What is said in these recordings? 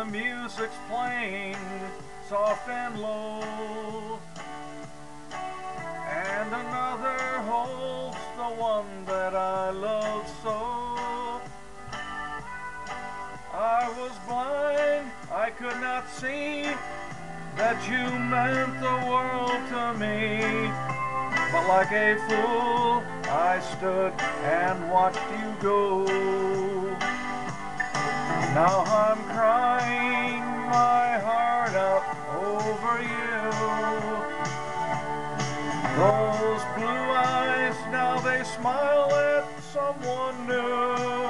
the music's playing soft and low, and another holds the one that I love so. I was blind, I could not see that you meant the world to me, but like a fool I stood and watched you go. Now I'm crying my heart out over you. Those blue eyes, now they smile at someone new.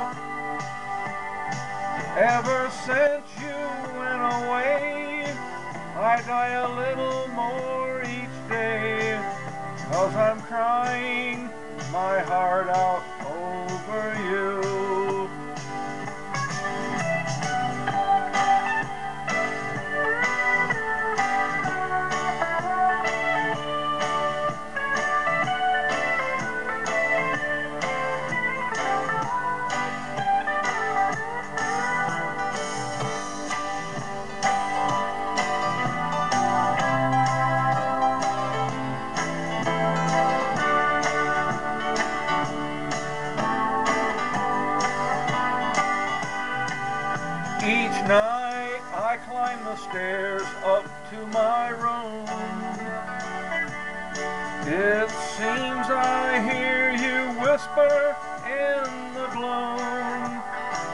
Ever since you went away, I die a little more each day, 'cause I'm crying my heart out over you. Each night I climb the stairs up to my room. It seems I hear you whisper in the gloom.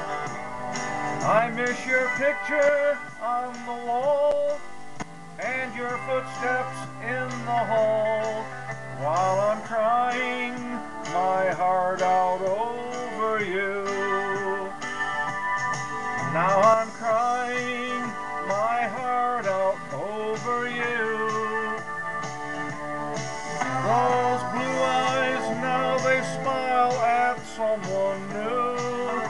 I miss your picture on the wall and your footsteps in the hall, while I'm crying my heart out over you. Now I'm crying my heart out over you. Those blue eyes, now they smile at someone new.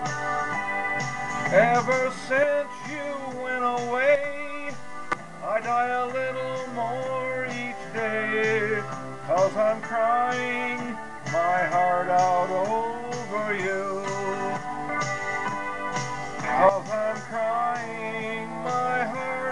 Ever since you went away, I die a little more each day, 'cause I'm crying my heart out over you. 'Cause I'm crying my heart